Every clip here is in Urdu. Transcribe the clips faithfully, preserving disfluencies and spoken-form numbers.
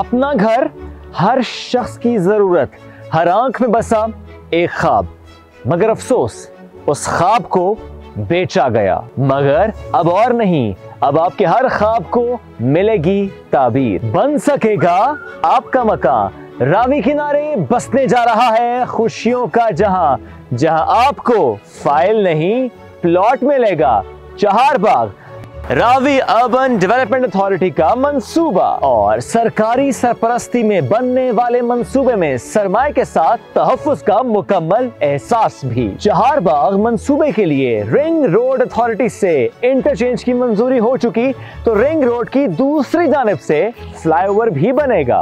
اپنا گھر ہر شخص کی ضرورت، ہر آنکھ میں بسا ایک خواب، مگر افسوس اس خواب کو بیچا گیا۔ مگر اب اور نہیں، اب آپ کے ہر خواب کو ملے گی تعبیر، بن سکے گا آپ کا مکان، راوی کنارے بسنے جا رہا ہے خوشیوں کا جہاں، جہاں آپ کو فائل نہیں پلاٹ ملے گا۔ چہار باغ راوی اربن ڈیولپمنٹ اتھارٹی کا منصوبہ، اور سرکاری سرپرستی میں بننے والے منصوبے میں سرمایہ کے ساتھ تحفظ کا مکمل احساس بھی۔ چہار باغ منصوبے کے لیے رنگ روڈ اتھارٹی سے انٹرچینج کی منظوری ہو چکی، تو رنگ روڈ کی دوسری جانب سے فلائی اوور بھی بنے گا۔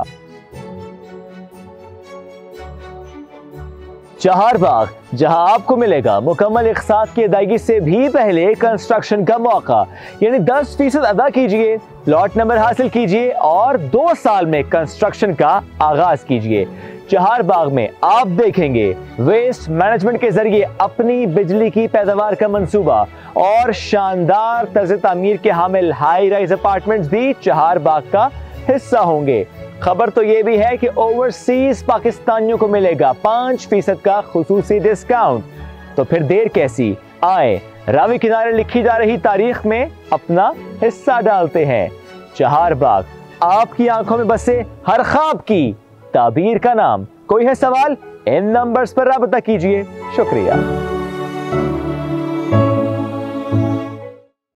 چہار باغ جہاں آپ کو ملے گا مکمل اقساط کی ادائیگی سے بھی پہلے کنسٹرکشن کا موقع، یعنی دس فیصد ادا کیجئے، پلاٹ نمبر حاصل کیجئے اور دو سال میں کنسٹرکشن کا آغاز کیجئے۔ چہار باغ میں آپ دیکھیں گے ویسٹ مینجمنٹ کے ذریعے اپنی بجلی کی پیداوار کا منصوبہ، اور شاندار طرز تعمیر کے حامل ہائی رائز اپارٹمنٹس بھی چہار باغ کا حصہ ہوں گے۔ خبر تو یہ بھی ہے کہ اوورسیز پاکستانیوں کو ملے گا پانچ فیصد کا خصوصی ڈسکاؤنٹ، تو پھر دیر کیسی، آئیں راوی کنارے لکھی جا رہی تاریخ میں اپنا حصہ ڈالتے ہیں۔ چہار باغ آپ کی آنکھوں میں بسے ہر خواب کی تعبیر کا نام۔ کوئی ہے سوال؟ ان نمبرز پر رابطہ کیجئے۔ شکریہ۔